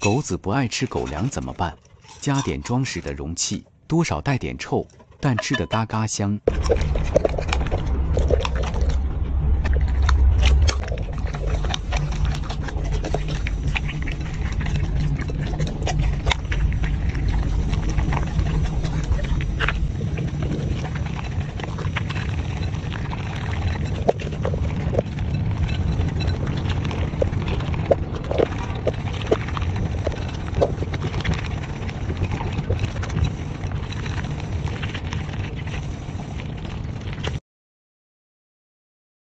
狗子不爱吃狗粮怎么办？加点装食的容器，多少带点臭，但吃得嘎嘎香。